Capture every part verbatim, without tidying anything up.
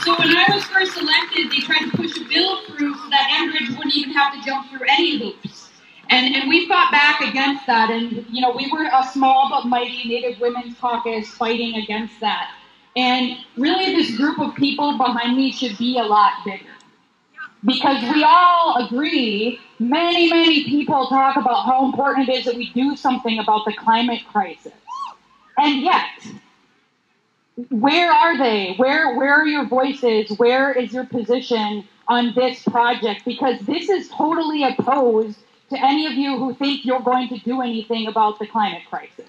So when I was first elected, they tried to push a bill through so that Enbridge wouldn't even have to jump through any hoops. And, and we fought back against that. And, you know, we were a small but mighty Native Women's Caucus fighting against that. And really this group of people behind me should be a lot bigger. Because we all agree, many, many people talk about how important it is that we do something about the climate crisis. And yet, where are they? Where, where are your voices? Where is your position on this project? Because this is totally opposed to any of you who think you're going to do anything about the climate crisis.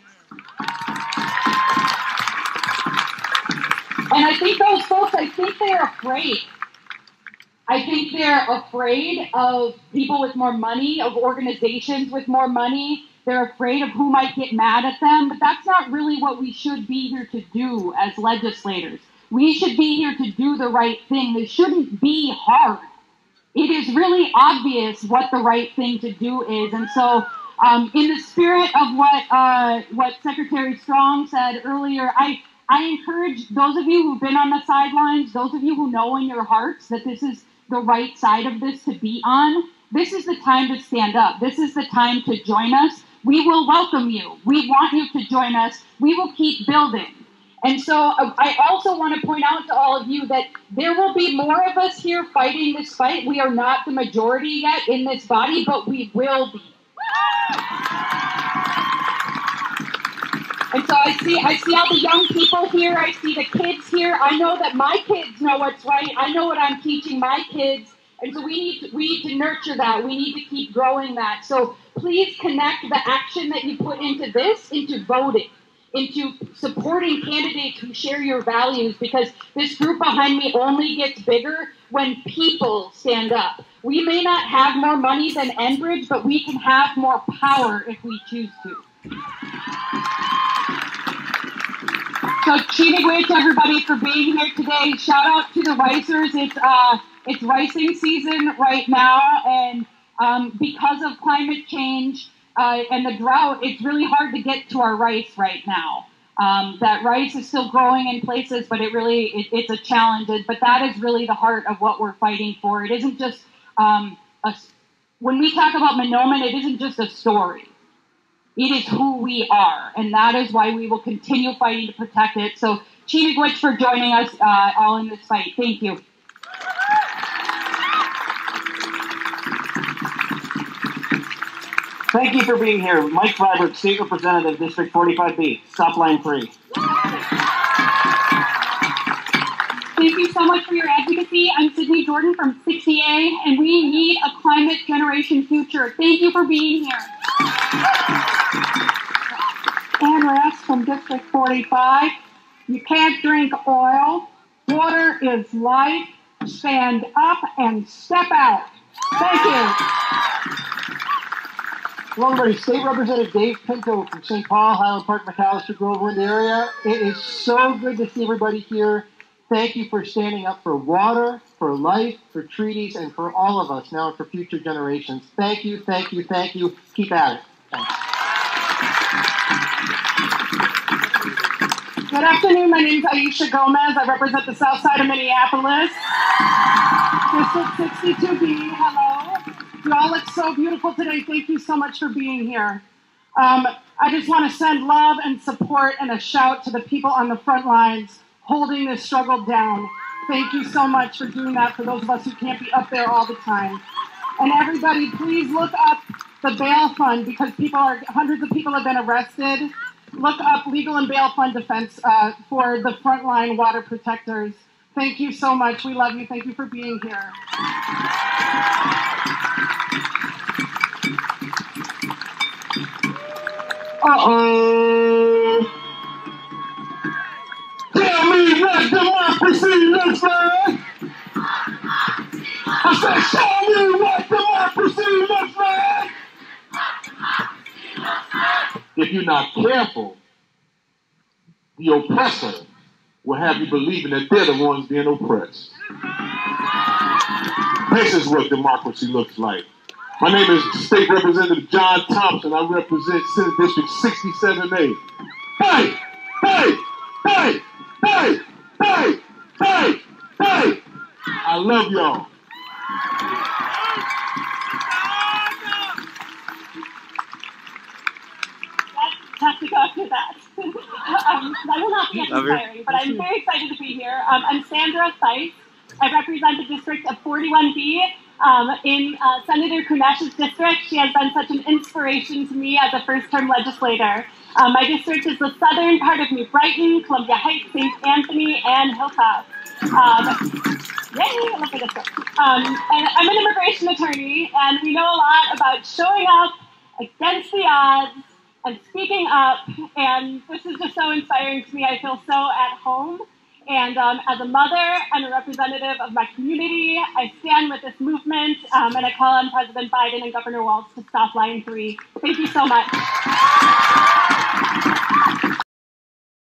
And I think those folks, I think they're afraid. I think they're afraid of people with more money, of organizations with more money. They're afraid of who might get mad at them, but that's not really what we should be here to do as legislators. We should be here to do the right thing. This shouldn't be hard. It is really obvious what the right thing to do is. And so um, in the spirit of what uh, what Secretary Strong said earlier, I, I encourage those of you who've been on the sidelines, those of you who know in your hearts that this is the right side of this to be on, this is the time to stand up. This is the time to join us. We will welcome you. We want you to join us. We will keep building. And so uh, I also want to point out to all of you that there will be more of us here fighting this fight. We are not the majority yet in this body, but we will be. And so I see, I see all the young people here. I see the kids here. I know that my kids know what's right. I know what I'm teaching my kids. And so we need to, we need to nurture that. We need to keep growing that. So please connect the action that you put into this into voting, into supporting candidates who share your values, because this group behind me only gets bigger when people stand up. We may not have more money than Enbridge, but we can have more power if we choose to. So Chinigwich, everybody, for being here today. Shout out to the ricers. It's uh, it's ricing season right now, and um, because of climate change uh, and the drought, it's really hard to get to our rice right now. Um, that rice is still growing in places, but it really it, it's a challenge. But that is really the heart of what we're fighting for. It isn't just um, a, when we talk about Mahnomen, it isn't just a story. It is who we are, and that is why we will continue fighting to protect it. So, Chinigwich for joining us uh, all in this fight. Thank you. Thank you for being here. Mike Vibert, State Representative, District forty-five B, stop line three. Thank you so much for your advocacy. I'm Sydney Jordan from sixty A, and we need a climate generation future. Thank you for being here. Ann Rest from District forty-five. You can't drink oil. Water is life. Stand up and step out. Thank you. Hello, everybody. State Representative Dave Pinto from Saint Paul, Highland Park, McAllister, Groveland area. It is so good to see everybody here. Thank you for standing up for water, for life, for treaties, and for all of us now and for future generations. Thank you, thank you, thank you. Keep at it. Thanks. Good afternoon. My name is Aisha Gomez. I represent the south side of Minneapolis. District sixty-two B. Hello. You all look so beautiful today. Thank you so much for being here. Um, I just want to send love and support and a shout to the people on the front lines holding this struggle down. Thank you so much for doing that for those of us who can't be up there all the time. And everybody, please look up the bail fund, because people are, hundreds of people have been arrested. Look up legal and bail fund defense uh, for the frontline water protectors. Thank you so much. We love you. Thank you for being here. Uh-oh. Tell me what democracy looks like. I said, show me what democracy looks like. If you're not careful, the oppressor will have you believing that they're the ones being oppressed. This is what democracy looks like. My name is State Representative John Thompson. I represent Senate District sixty-seven A. Hey! Hey! Hey! Hey! Hey! Hey! Hey! I love y'all. Have to go after that. um, I will not be as inspiring, but I'm very excited to be here. Um, I'm Sandra Theis. I represent the district of forty-one B um, in uh, Senator Kunesh's district. She has been such an inspiration to me as a first-term legislator. Um, my district is the southern part of New Brighton, Columbia Heights, Saint Anthony, and Hilltop. Um, yay, look at this one. Um, and I'm an immigration attorney, and we know a lot about showing up against the odds and speaking up, and this is just so inspiring to me. I feel so at home, and um, as a mother and a representative of my community, I stand with this movement, um, and I call on President Biden and Governor Walz to stop line three. Thank you so much.